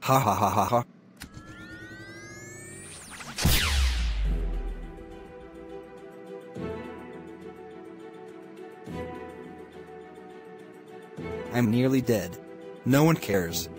Ha ha ha ha ha. I'm nearly dead. No one cares.